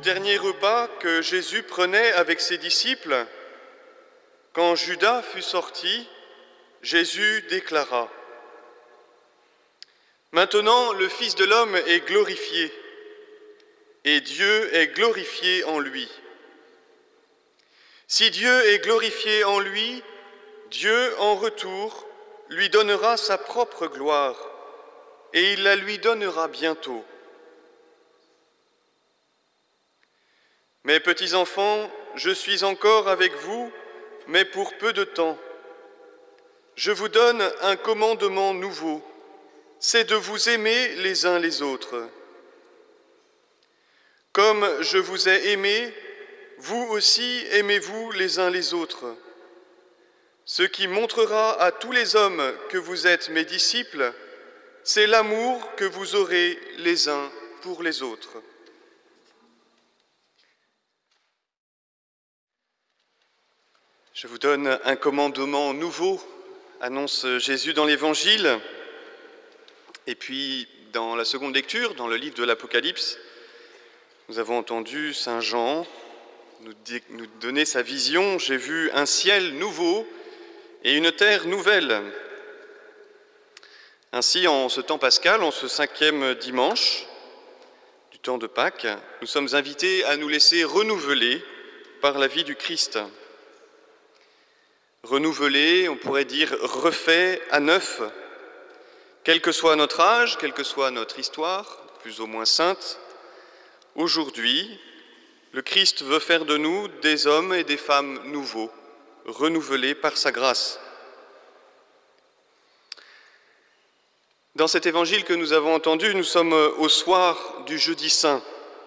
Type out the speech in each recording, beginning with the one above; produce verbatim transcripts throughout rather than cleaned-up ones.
dernier repas que Jésus prenait avec ses disciples, quand Judas fut sorti, Jésus déclara : « Maintenant, le Fils de l'homme est glorifié, et Dieu est glorifié en lui. Si Dieu est glorifié en lui, Dieu, en retour, lui donnera sa propre gloire, et il la lui donnera bientôt. Mes petits enfants, je suis encore avec vous, mais pour peu de temps. Je vous donne un commandement nouveau, c'est de vous aimer les uns les autres. Comme je vous ai aimés, vous aussi aimez-vous les uns les autres. Ce qui montrera à tous les hommes que vous êtes mes disciples, c'est l'amour que vous aurez les uns pour les autres. » Je vous donne un commandement nouveau, annonce Jésus dans l'Évangile. Et puis, dans la seconde lecture, dans le livre de l'Apocalypse, nous avons entendu Saint Jean nous donner sa vision. « J'ai vu un ciel nouveau et une terre nouvelle. » Ainsi, en ce temps pascal, en ce cinquième dimanche du temps de Pâques, nous sommes invités à nous laisser renouveler par la vie du Christ. Renouvelé, on pourrait dire refait à neuf, quel que soit notre âge, quelle que soit notre histoire, plus ou moins sainte. Aujourd'hui, le Christ veut faire de nous des hommes et des femmes nouveaux, renouvelés par sa grâce. Dans cet évangile que nous avons entendu, nous sommes au soir du jeudi saint.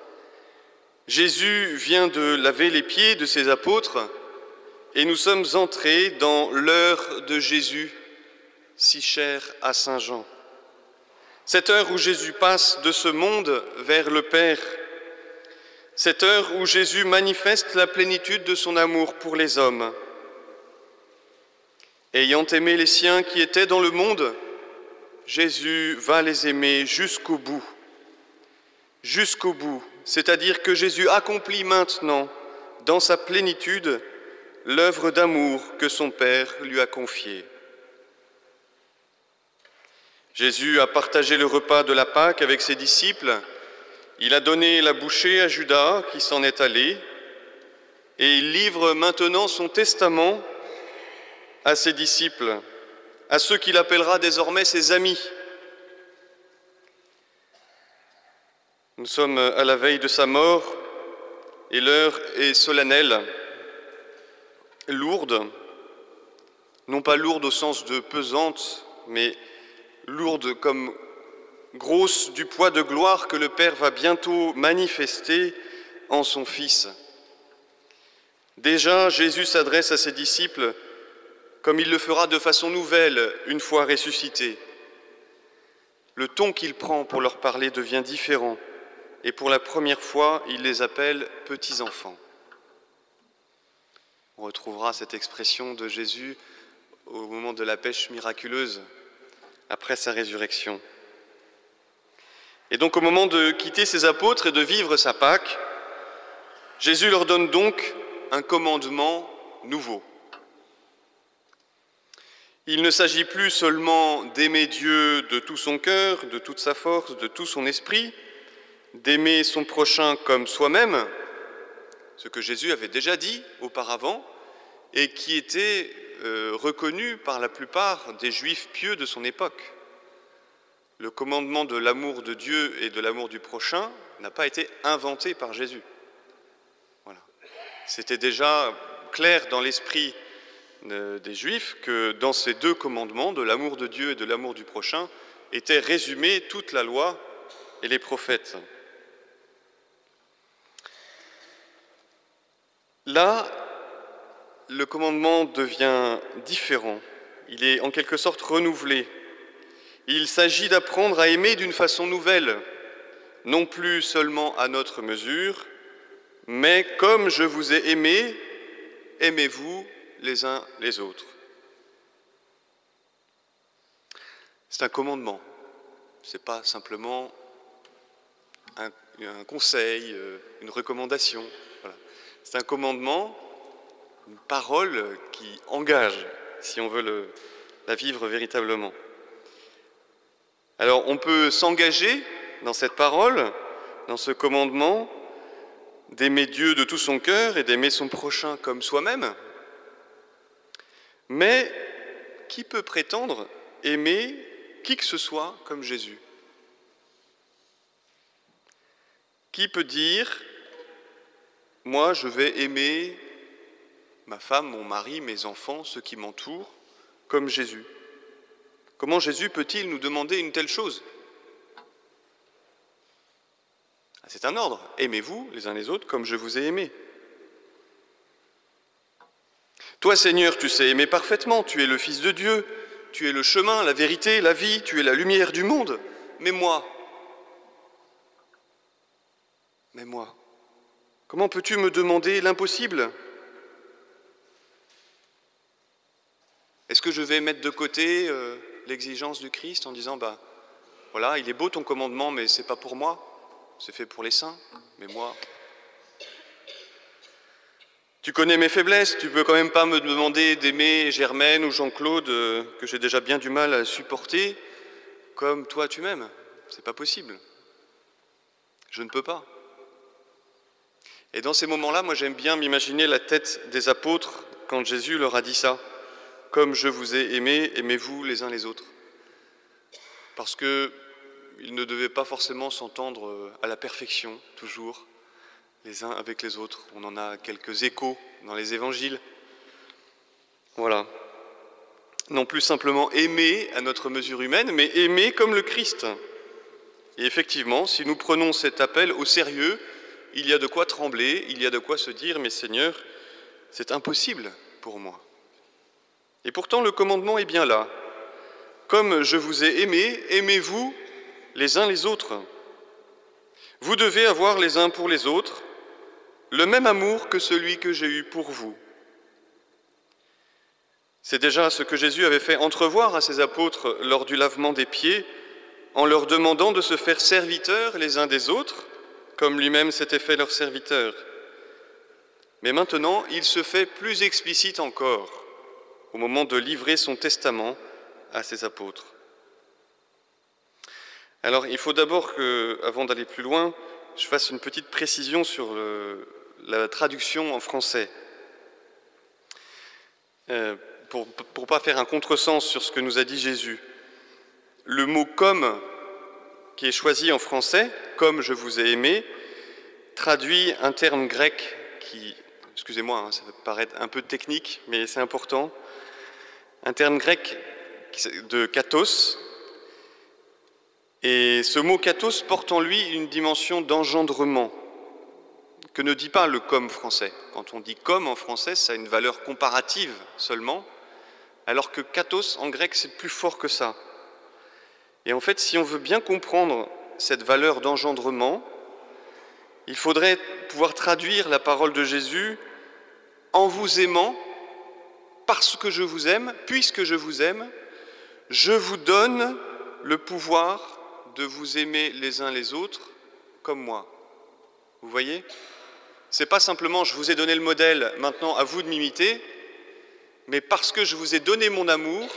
Jésus vient de laver les pieds de ses apôtres et nous sommes entrés dans l'heure de Jésus, si chère à Saint Jean. Cette heure où Jésus passe de ce monde vers le Père. Cette heure où Jésus manifeste la plénitude de son amour pour les hommes. Ayant aimé les siens qui étaient dans le monde, Jésus va les aimer jusqu'au bout. Jusqu'au bout, c'est-à-dire que Jésus accomplit maintenant, dans sa plénitude, l'œuvre d'amour que son Père lui a confiée. Jésus a partagé le repas de la Pâque avec ses disciples. Il a donné la bouchée à Judas qui s'en est allé et il livre maintenant son testament à ses disciples, à ceux qu'il appellera désormais ses amis. Nous sommes à la veille de sa mort et l'heure est solennelle, lourde, non pas lourde au sens de pesante, mais lourde comme grosse du poids de gloire que le Père va bientôt manifester en son Fils. Déjà, Jésus s'adresse à ses disciples comme il le fera de façon nouvelle une fois ressuscité. Le ton qu'il prend pour leur parler devient différent et pour la première fois, il les appelle « petits enfants ». On retrouvera cette expression de Jésus au moment de la pêche miraculeuse, après sa résurrection. Et donc au moment de quitter ses apôtres et de vivre sa Pâque, Jésus leur donne donc un commandement nouveau. Il ne s'agit plus seulement d'aimer Dieu de tout son cœur, de toute sa force, de tout son esprit, d'aimer son prochain comme soi-même, ce que Jésus avait déjà dit auparavant et qui était euh, reconnu par la plupart des Juifs pieux de son époque. Le commandement de l'amour de Dieu et de l'amour du prochain n'a pas été inventé par Jésus. Voilà. C'était déjà clair dans l'esprit des Juifs que dans ces deux commandements, de l'amour de Dieu et de l'amour du prochain, était résumée toute la loi et les prophètes. Là, le commandement devient différent. Il est en quelque sorte renouvelé. Il s'agit d'apprendre à aimer d'une façon nouvelle, non plus seulement à notre mesure, mais comme je vous ai aimé, aimez-vous les uns les autres. C'est un commandement, ce n'est pas simplement un, un conseil, une recommandation. Voilà. C'est un commandement, une parole qui engage, si on veut le, la vivre véritablement. Alors on peut s'engager dans cette parole, dans ce commandement, d'aimer Dieu de tout son cœur et d'aimer son prochain comme soi-même. Mais qui peut prétendre aimer qui que ce soit comme Jésus? Qui peut dire, moi je vais aimer ma femme, mon mari, mes enfants, ceux qui m'entourent, comme Jésus? Comment Jésus peut-il nous demander une telle chose? C'est un ordre, aimez-vous les uns les autres comme je vous ai aimés. Toi Seigneur, tu sais aimer parfaitement, tu es le Fils de Dieu, tu es le chemin, la vérité, la vie, tu es la lumière du monde. Mais moi, mais moi, comment peux-tu me demander l'impossible? Est-ce que je vais mettre de côté euh, l'exigence du Christ en disant, bah voilà, il est beau ton commandement, mais c'est pas pour moi, c'est fait pour les saints, mais moi... Tu connais mes faiblesses, tu peux quand même pas me demander d'aimer Germaine ou Jean-Claude, euh, que j'ai déjà bien du mal à supporter, comme toi tu m'aimes. C'est pas possible. Je ne peux pas. Et dans ces moments-là, moi j'aime bien m'imaginer la tête des apôtres quand Jésus leur a dit ça. Comme je vous ai aimé, aimez-vous les uns les autres. Parce qu'ils ne devaient pas forcément s'entendre à la perfection, toujours, les uns avec les autres. On en a quelques échos dans les évangiles. Voilà. Non plus simplement aimer à notre mesure humaine, mais aimer comme le Christ. Et effectivement, si nous prenons cet appel au sérieux, il y a de quoi trembler, il y a de quoi se dire, mais Seigneur, c'est impossible pour moi. Et pourtant, le commandement est bien là. Comme je vous ai aimé, aimez-vous les uns les autres. Vous devez avoir les uns pour les autres le même amour que celui que j'ai eu pour vous. C'est déjà ce que Jésus avait fait entrevoir à ses apôtres lors du lavement des pieds, en leur demandant de se faire serviteurs les uns des autres, comme lui-même s'était fait leur serviteur. Mais maintenant, il se fait plus explicite encore, au moment de livrer son testament à ses apôtres. Alors, il faut d'abord que, avant d'aller plus loin, je fasse une petite précision sur le, la traduction en français. Euh, pour ne pas faire un contresens sur ce que nous a dit Jésus. Le mot « comme » qui est choisi en français, « comme je vous ai aimé », traduit un terme grec qui, excusez-moi, hein, ça peut paraître un peu technique, mais c'est important, un terme grec de katos. Et ce mot katos porte en lui une dimension d'engendrement que ne dit pas le comme français. Quand on dit comme en français, ça a une valeur comparative seulement, alors que katos en grec, c'est plus fort que ça. Et en fait, si on veut bien comprendre cette valeur d'engendrement, il faudrait pouvoir traduire la parole de Jésus en vous aimant, parce que je vous aime, puisque je vous aime, je vous donne le pouvoir de vous aimer les uns les autres comme moi. Vous voyez? C'est pas simplement je vous ai donné le modèle, maintenant à vous de m'imiter, mais parce que je vous ai donné mon amour,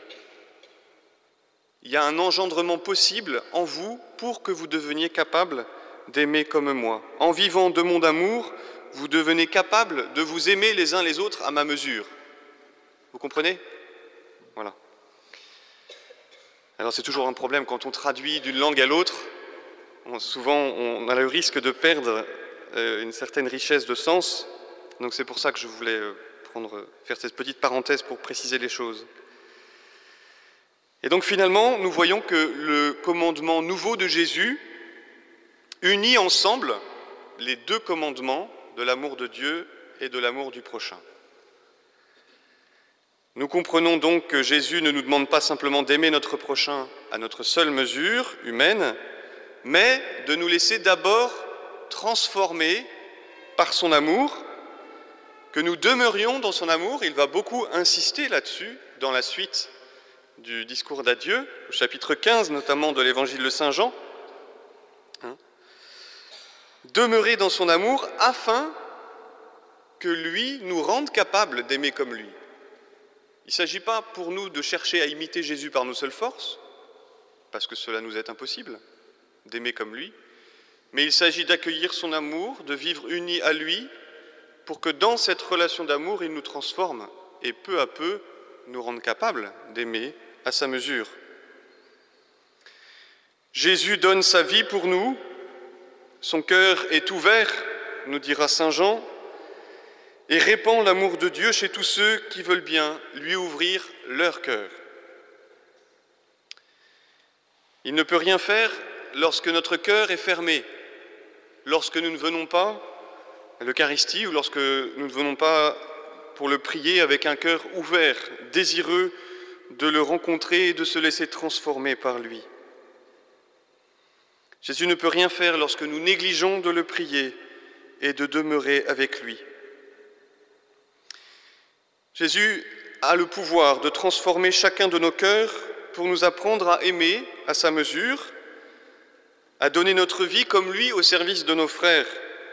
il y a un engendrement possible en vous pour que vous deveniez capable d'aimer comme moi. En vivant de mon amour, vous devenez capable de vous aimer les uns les autres à ma mesure. Vous comprenez? Voilà. Alors c'est toujours un problème quand on traduit d'une langue à l'autre. Souvent, on a le risque de perdre une certaine richesse de sens. Donc c'est pour ça que je voulais prendre, faire cette petite parenthèse pour préciser les choses. Et donc finalement, nous voyons que le commandement nouveau de Jésus unit ensemble les deux commandements de l'amour de Dieu et de l'amour du prochain. Nous comprenons donc que Jésus ne nous demande pas simplement d'aimer notre prochain à notre seule mesure humaine, mais de nous laisser d'abord transformer par son amour, que nous demeurions dans son amour. Il va beaucoup insister là-dessus dans la suite du discours d'adieu, au chapitre quinze notamment de l'évangile de Saint Jean. demeurer dans son amour afin que lui nous rende capables d'aimer comme lui. Il ne s'agit pas pour nous de chercher à imiter Jésus par nos seules forces, parce que cela nous est impossible, d'aimer comme lui, mais il s'agit d'accueillir son amour, de vivre unis à lui, pour que dans cette relation d'amour, il nous transforme et peu à peu nous rende capables d'aimer à sa mesure. Jésus donne sa vie pour nous, son cœur est ouvert, nous dira saint Jean, et répand l'amour de Dieu chez tous ceux qui veulent bien lui ouvrir leur cœur. Il ne peut rien faire lorsque notre cœur est fermé, lorsque nous ne venons pas à l'Eucharistie ou lorsque nous ne venons pas pour le prier avec un cœur ouvert, désireux de le rencontrer et de se laisser transformer par lui. Jésus ne peut rien faire lorsque nous négligeons de le prier et de demeurer avec lui. Jésus a le pouvoir de transformer chacun de nos cœurs pour nous apprendre à aimer à sa mesure, à donner notre vie comme lui au service de nos frères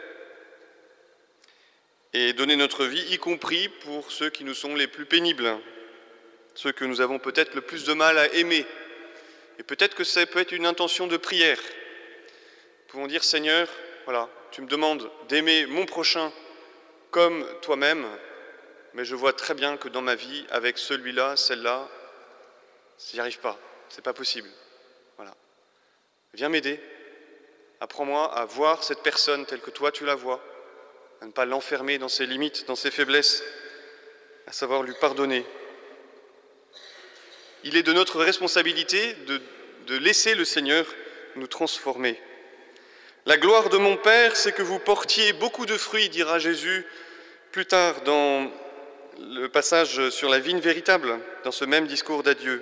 et donner notre vie y compris pour ceux qui nous sont les plus pénibles, ceux que nous avons peut-être le plus de mal à aimer. Et peut-être que ça peut être une intention de prière. Nous pouvons dire, Seigneur, voilà, tu me demandes d'aimer mon prochain comme toi-même, mais je vois très bien que dans ma vie, avec celui-là, celle-là, j'y arrive pas, c'est pas possible. Voilà. Viens m'aider, apprends-moi à voir cette personne telle que toi tu la vois, à ne pas l'enfermer dans ses limites, dans ses faiblesses, à savoir lui pardonner. Il est de notre responsabilité de, de laisser le Seigneur nous transformer. La gloire de mon Père, c'est que vous portiez beaucoup de fruits, dira Jésus plus tard dans le passage sur la vigne véritable, dans ce même discours d'adieu.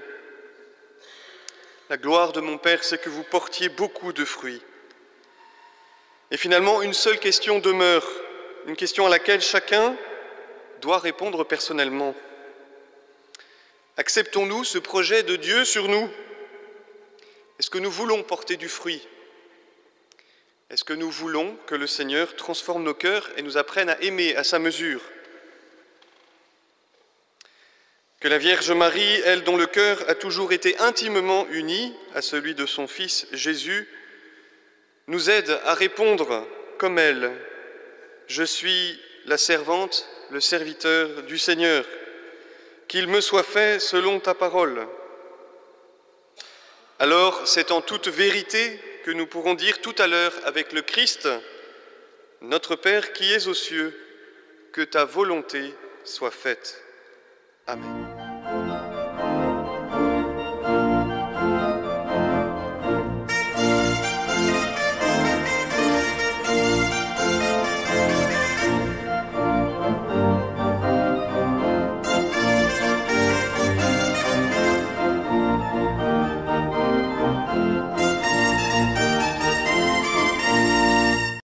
La gloire de mon Père, c'est que vous portiez beaucoup de fruits. Et finalement, une seule question demeure, une question à laquelle chacun doit répondre personnellement. Acceptons-nous ce projet de Dieu sur nous? Est-ce que nous voulons porter du fruit? Est-ce que nous voulons que le Seigneur transforme nos cœurs et nous apprenne à aimer à sa mesure? Que la Vierge Marie, elle dont le cœur a toujours été intimement uni à celui de son Fils Jésus, nous aide à répondre comme elle. Je suis la servante, le serviteur du Seigneur. Qu'il me soit fait selon ta parole. Alors, c'est en toute vérité que nous pourrons dire tout à l'heure avec le Christ, notre Père qui es aux cieux, que ta volonté soit faite. Amen.